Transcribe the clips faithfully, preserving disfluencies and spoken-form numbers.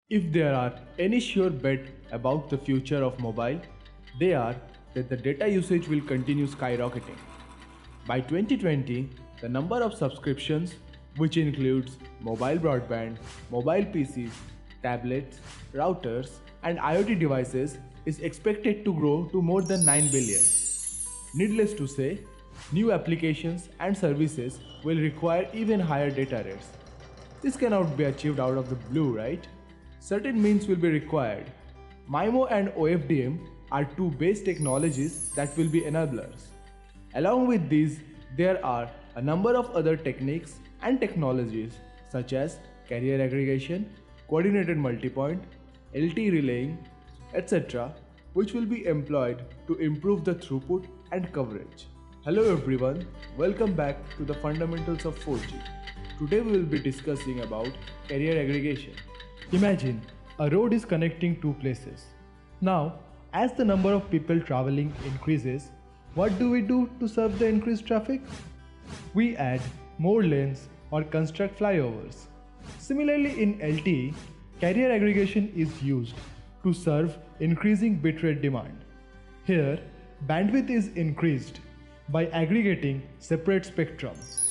If there are any sure bet about the future of mobile, they are that the data usage will continue skyrocketing. By twenty twenty, the number of subscriptions, which includes mobile broadband, mobile P Cs, tablets, routers, and IoT devices, is expected to grow to more than nine billion. Needless to say, new applications and services will require even higher data rates. This cannot be achieved out of the blue, right? Certain means will be required. MIMO and O F D M are two base technologies that will be enablers. Along with these, there are a number of other techniques and technologies such as carrier aggregation, coordinated multipoint, L T E relaying, et cetera, which will be employed to improve the throughput and coverage. Hello everyone, welcome back to the fundamentals of four G. Today we will be discussing about carrier aggregation. Imagine a road is connecting two places. Now, as the number of people traveling increases, what do we do to serve the increased traffic? We add more lanes or construct flyovers. Similarly, in L T E, carrier aggregation is used to serve increasing bitrate demand. Here, bandwidth is increased by aggregating separate spectrum,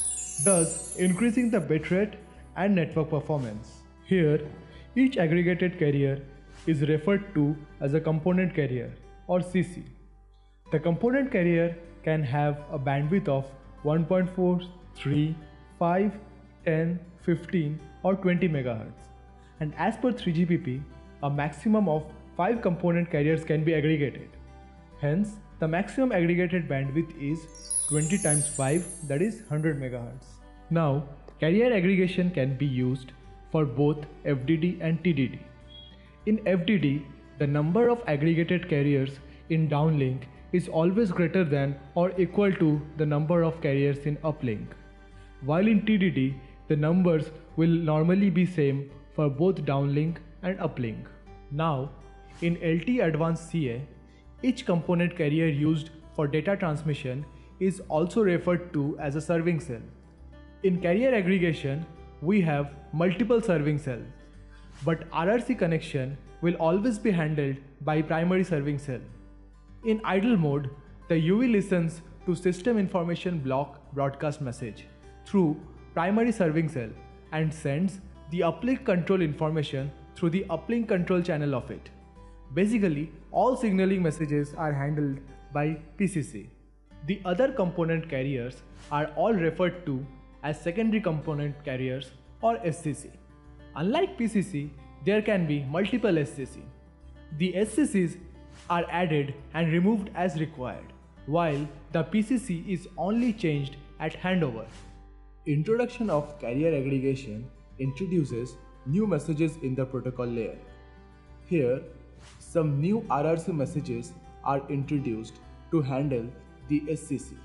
thus increasing the bitrate and network performance. Here, each aggregated carrier is referred to as a component carrier or C C. The component carrier can have a bandwidth of one point four, three, five, ten, fifteen or twenty megahertz. And as per three G P P, a maximum of five component carriers can be aggregated. Hence, the maximum aggregated bandwidth is twenty times five, that is one hundred megahertz. Now, carrier aggregation can be used for both F D D and T D D. In F D D, the number of aggregated carriers in downlink is always greater than or equal to the number of carriers in uplink. While in T D D, the numbers will normally be same for both downlink and uplink. Now, in L T E Advanced C A, each component carrier used for data transmission is also referred to as a serving cell. In carrier aggregation, we have multiple serving cells, but R R C connection will always be handled by primary serving cell. In idle mode, the U V listens to system information block broadcast message through primary serving cell and sends the uplink control information through the uplink control channel of it. Basically, all signaling messages are handled by P C C. The other component carriers are all referred to as secondary component carriers or S C C. Unlike P C C, there can be multiple S C C. The S C Cs are added and removed as required, while the P C C is only changed at handover. Introduction of carrier aggregation introduces new messages in the protocol layer. Here, some new R R C messages are introduced to handle the S C C.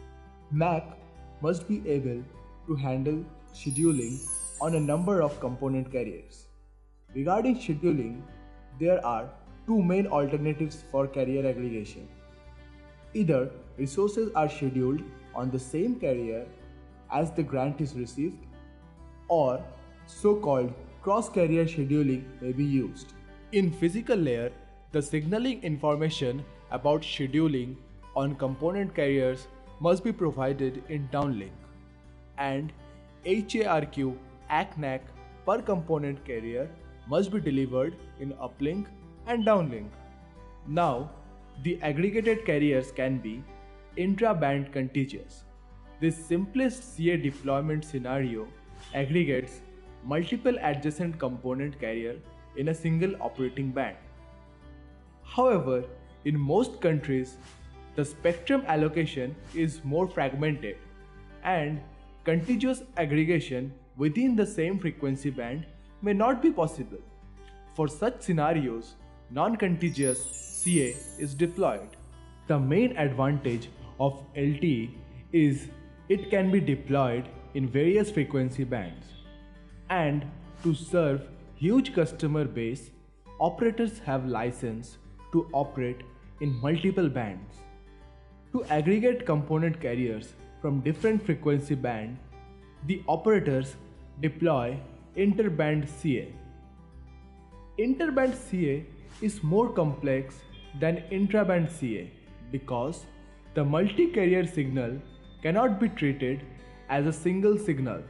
M A C must be able to handle scheduling on a number of component carriers. Regarding scheduling, there are two main alternatives for carrier aggregation. Either resources are scheduled on the same carrier as the grant is received, or so-called cross-carrier scheduling may be used. In physical layer, the signaling information about scheduling on component carriers must be provided in downlink, and H A R Q A C N A C per component carrier must be delivered in uplink and downlink. Now, the aggregated carriers can be intra-band contagious. This simplest C A deployment scenario aggregates multiple adjacent component carrier in a single operating band. However, in most countries, the spectrum allocation is more fragmented, and contiguous aggregation within the same frequency band may not be possible. For such scenarios, non-contiguous C A is deployed. The main advantage of L T E is it can be deployed in various frequency bands. And to serve huge customer base, operators have license to operate in multiple bands. To aggregate component carriers from different frequency band, the operators deploy inter-band C A. Interband C A is more complex than intraband C A because the multi-carrier signal cannot be treated as a single signal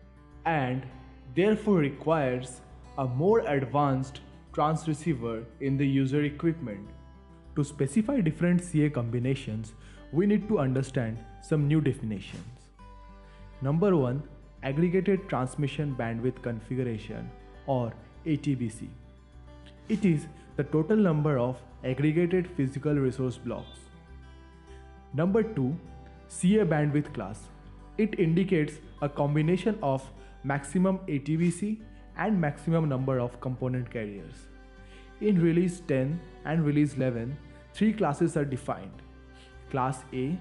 and therefore requires a more advanced transceiver in the user equipment. To specify different C A combinations, we need to understand some new definitions. Number one, Aggregated Transmission Bandwidth Configuration, or A T B C. It is the total number of aggregated physical resource blocks. Number two, C A bandwidth class. It indicates a combination of maximum A T B C and maximum number of component carriers. In release ten and release eleven, three classes are defined. Class A,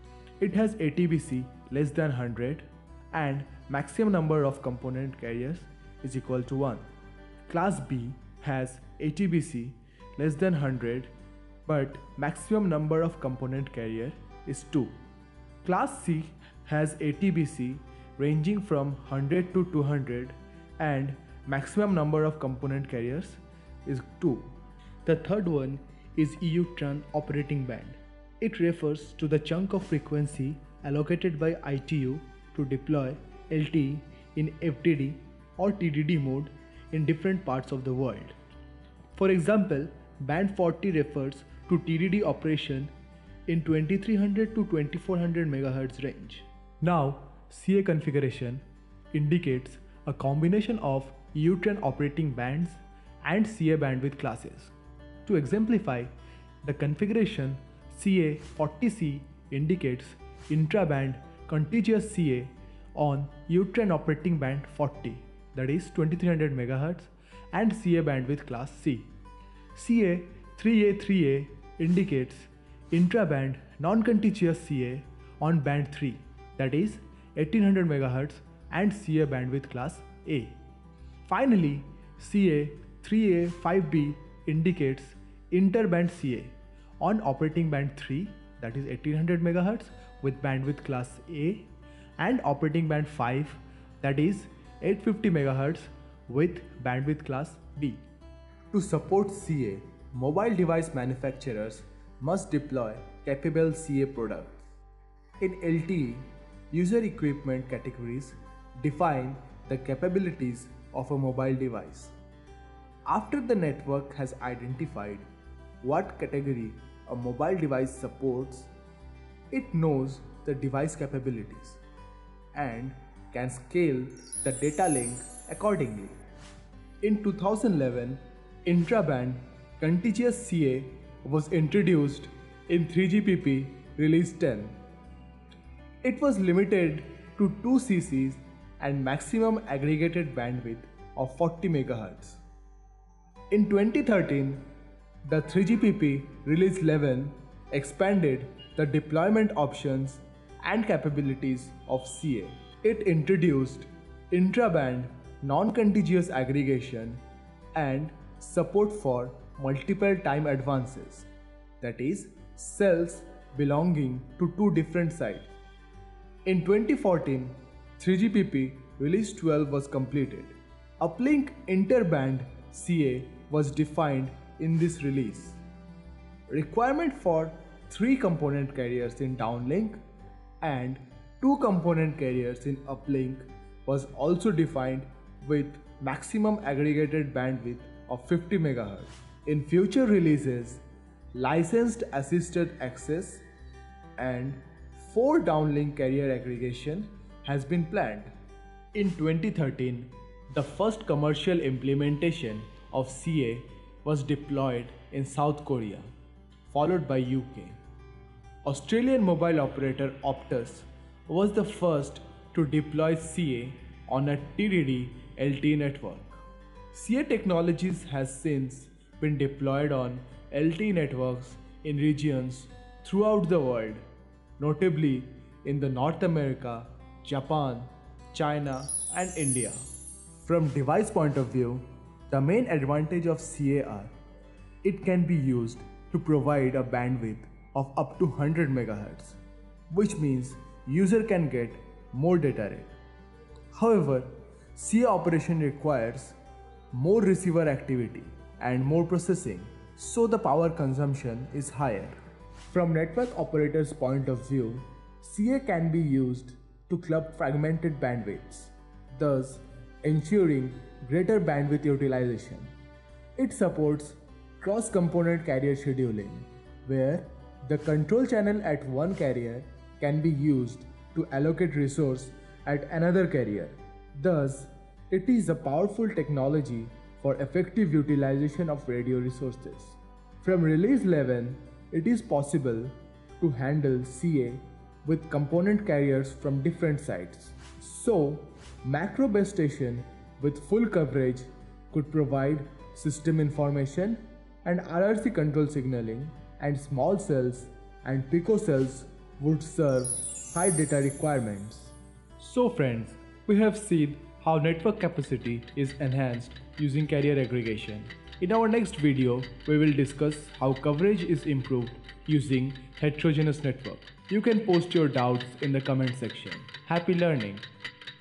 it has A T B C less than one hundred and maximum number of component carriers is equal to one. Class B has A T B C less than one hundred but maximum number of component carrier is two. Class C has A T B C ranging from one hundred to two hundred and maximum number of component carriers is two. The third one is E U-tran operating band. It refers to the chunk of frequency allocated by I T U to deploy L T E in F D D or T D D mode in different parts of the world. For example, band forty refers to T D D operation in twenty-three hundred to twenty-four hundred megahertz range. Now, C A configuration indicates a combination of E U-tran operating bands and C A bandwidth classes. To exemplify, the configuration C A forty C indicates Intra-band Contagious C A on E U-tran operating band forty, that is twenty-three hundred megahertz, and C A bandwidth class C. C A three A three A indicates Intra-band Non Contagious C A on band three, that is eighteen hundred megahertz, and C A bandwidth class A. Finally, C A three A five B indicates Inter-band C A on operating band three, that is eighteen hundred megahertz, with bandwidth class A, and operating band five, that is eight hundred fifty megahertz, with bandwidth class B. To support C A, mobile device manufacturers must deploy capable C A products. In L T E, user equipment categories define the capabilities of a mobile device. After the network has identified what category a mobile device supports, it knows the device capabilities and can scale the data link accordingly. In two thousand eleven, Intra-band Contagious C A was introduced in three G P P release ten. It was limited to two C Cs and maximum aggregated bandwidth of forty megahertz. In twenty thirteen, the three G P P release eleven expanded the deployment options and capabilities of C A. It introduced Intra-band Non Contagious aggregation and support for multiple time advances, that is, cells belonging to two different sites. In twenty fourteen, three G P P release twelve was completed. Uplink interband C A was defined in this release. Requirement for three component carriers in downlink and two component carriers in uplink was also defined with maximum aggregated bandwidth of fifty megahertz. In future releases, licensed assisted access and four downlink carrier aggregation has been planned. In twenty thirteen, the first commercial implementation of C A was deployed in South Korea, followed by U K. Australian mobile operator Optus was the first to deploy C A on a T D D L T E network. C A technologies has since been deployed on L T E networks in regions throughout the world, notably in the North America, Japan, China, and India. From device point of view, the main advantage of C A are it can be used to provide a bandwidth of up to one hundred megahertz, which means user can get more data rate. However, C A operation requires more receiver activity and more processing, so the power consumption is higher. From network operators' point of view, C A can be used to club fragmented bandwidths, thus ensuring greater bandwidth utilization. It supports cross-component carrier scheduling, where the control channel at one carrier can be used to allocate resource at another carrier. Thus, it is a powerful technology for effective utilization of radio resources. From release eleven, it is possible to handle C A with component carriers from different sites. So, macro base station with full coverage could provide system information and R R C control signaling, and small cells and picocells would serve high data requirements. So friends, we have seen how network capacity is enhanced using carrier aggregation. In our next video, we will discuss how coverage is improved using heterogeneous network. You can post your doubts in the comment section. Happy learning!